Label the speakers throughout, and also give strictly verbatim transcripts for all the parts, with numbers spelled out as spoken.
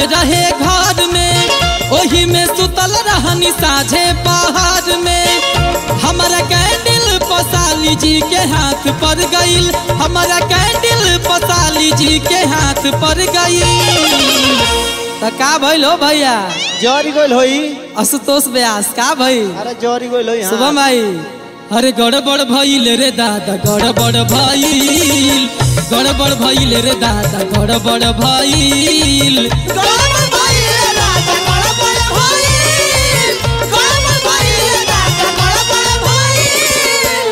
Speaker 1: रहे घर में, ओही में सुतल रहनी साझे पहाड़ में। हमारा कैंडल पसाली जी के हाथ पर गईल, हमारा कैंडल पसाली जी के हाथ पर गईल। तो का भइल हो भैया?
Speaker 2: जरी गइल होई
Speaker 1: आशुतोष व्यास का भाई?
Speaker 2: अरे जरी गइल होई।
Speaker 1: शुभम भाई अरे गड़बड़ भइल रे दादा, गड़बड़ भइल, गड़बड़ भइल रे दादा, गड़बड़ भइल,
Speaker 3: गड़बड़ भइल रे दादा, गड़बड़ भइल, गड़बड़ भइल रे दादा, गड़बड़ भइल।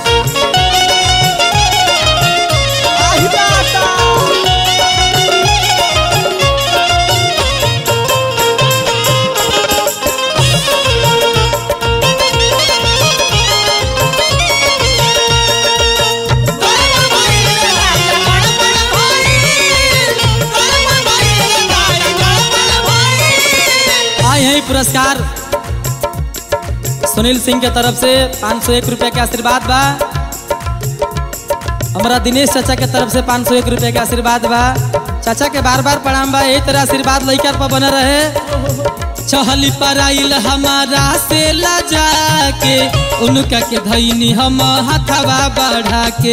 Speaker 2: आही दादा
Speaker 1: पुरस्कार सुनील सिंह के तरफ से पाँच सौ एक रुपया के आशीर्वाद बा। हमारा दिनेश चाचा के तरफ से पाँच सौ एक रुपया के आशीर्वाद बा। चाचा के बार बार प्रणाम बा। यही तरह आशीर्वाद लेकर पर बने रहे। चहली पराइल हमारा से लजा के, उनका के धैनी हम हथवा बढ़ा के।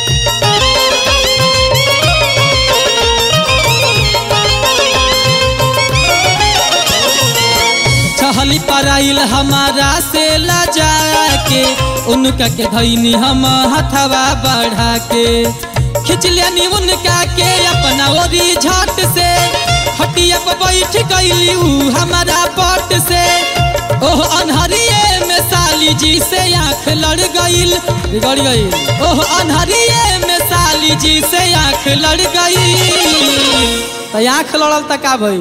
Speaker 1: चहली पराइल हमारा से लजा के, उनका के धैनी हम हथवा बढ़ा के। खिंच लियानी उनका के अपना ओरी झट से, हटिया पर बैठ गईली ऊ हमारा पट से। ओह अनहरिये में साली जी से आँख लड़ गईल, बिगड़ गईल। ओह अनहरिये में साली जी से आँख लड़ गईल। तो आँख लड़ल त का भई?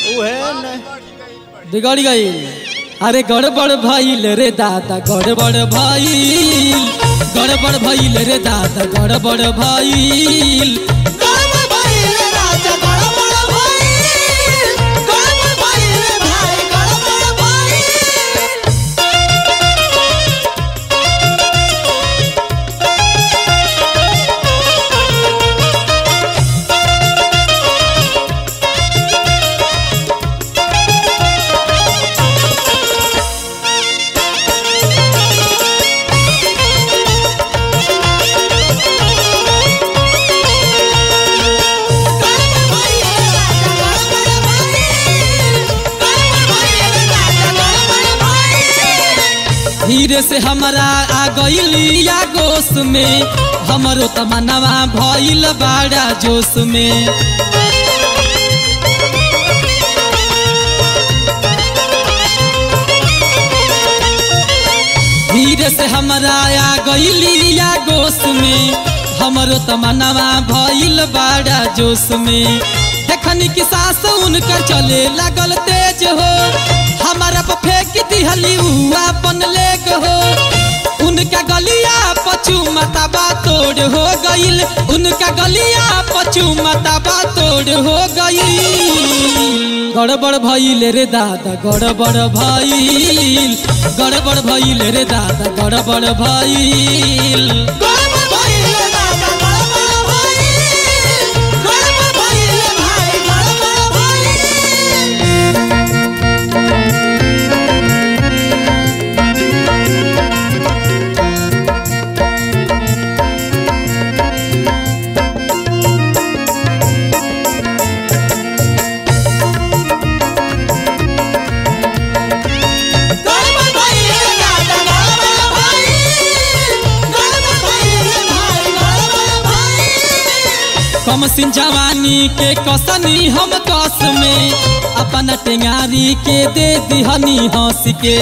Speaker 1: बिगड़ गई। अरे गड़बड़ भइल रे दादा, गड़बड़ भइल, गड़बड़ भइल रे दादा, गड़बड़ भइल,
Speaker 3: गड़बड़ भइल रे राजा, गड़बड़ भइल, गड़बड़ भइल रे भाई, गड़बड़ भइल।
Speaker 1: धीरे से हमारा आ गईल या गोश में, हमरो तमन्नावा भइल बड़ा जोश में। धीरे से हमारा आ गईल या गोश में, हमरो तमन्नावा भइल बड़ा जोश में। देखनी की सास उनकर चले लागल तेज हो, हमारा पर फेंक दिहली ऊ अपन लेग हो। उनका गलिया पचू मतबा तोड़ हो गईल, उनका गलिया पचू मतबा तोड़ हो गईल। गड़बड़ भइल रे दादा, गड़बड़ भइल, गड़बड़ भइल रे दादा, गड़बड़ भइल,
Speaker 3: गड़बड़ भइल रे दादा, गड़बड़ भइल, गड़बड़ भइल रे भाई, गड़बड़ भइल।
Speaker 1: कम सिन जवानी के कसनी हम कस में, अपना टेंगारी के दे दिहनी हंस के।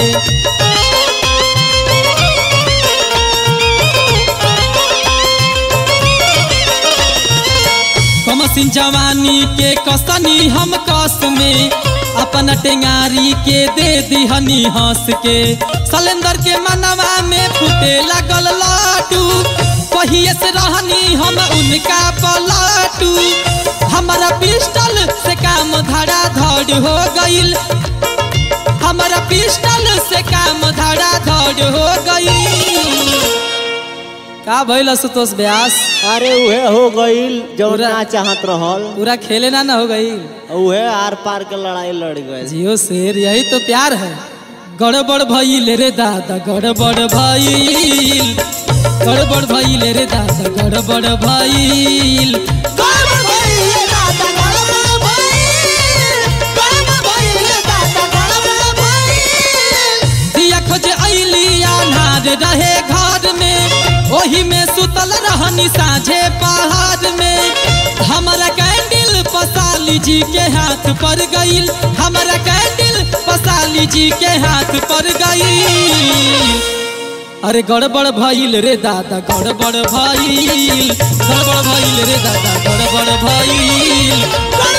Speaker 1: कम सिन जवानी के कसनी हम कस में, अपना टेंगारी के दे दिहनी हंस के। सलेंदर के मनवा में फूटे लगल लाटू, पहिए से रहनी हम उनका पलाटू। हमारा पिस्टल से काम धड़ा धड़ हो गईल, हमारा पिस्टल से काम धड़ा धड़ हो गईल। का भइल असुतोष व्यास?
Speaker 2: अरे उहे हो गईल जो
Speaker 1: पूरा-
Speaker 2: ना चाहत रहल
Speaker 1: पूरा खेले ना ना हो गई।
Speaker 2: उहे आर पार के लड़ाई लड़ गए।
Speaker 1: जियो शेर, यही तो प्यार है। गड़बड़ भइल रे दादा गड़बड़ भइल, गड़बड़ भइल रे दादा गड़बड़ भइल।
Speaker 3: गड़बड़ भइल दादा गड़बड़ भइल, गड़बड़ भइल दादा गड़बड़ भइल।
Speaker 1: दिया खोजे अइली अनार रहे घर में, ओही में सुतल रहनी साझे पहाड़ में। हमारा कैंडल पसाली जी के हाथ पर गईल, हमारा कैंडल पसाली जी के हाथ पर गईल। अरे गड़बड़ भइल रे दादा गड़बड़ भइल, गड़बड़ भइल रे दादा गड़बड़ भइल।